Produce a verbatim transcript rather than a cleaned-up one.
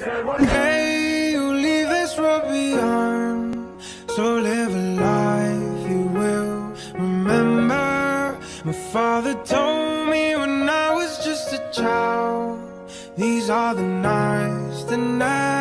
Hey, you leave this world beyond, so live a life you will remember. My father told me when I was just a child, these are the nights that never